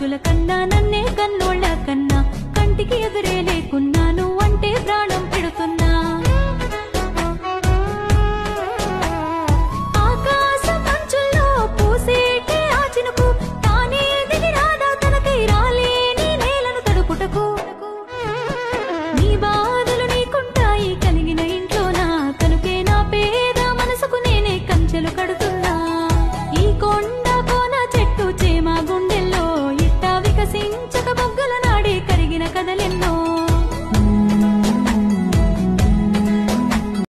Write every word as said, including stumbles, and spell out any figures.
మనుషుల కన్నా నన్నే కన్నోళ్ళ కన్నా కంటికి ఎదురే లేకున్నా నువ్వంటే ప్రాణం పెడుతున్నా ఆకాశం మంచుల్లో పూసేటే ఆ చినుకు తానే దిగి రాదా తనకై రాలేని నేలను తడుపుటకు నీ బాధలు నీకుంటాయి కలిగిన ఇంట్లోనా కనుకే నా పేద మనసుకు నేనే కంచెలు కడుతున్నా ఈ కొండ కోన చెట్టు చేమ గుండెల్లో ఇట్టా వికసించక బొగ్గల నాడే కరిగిన కదలెన్నో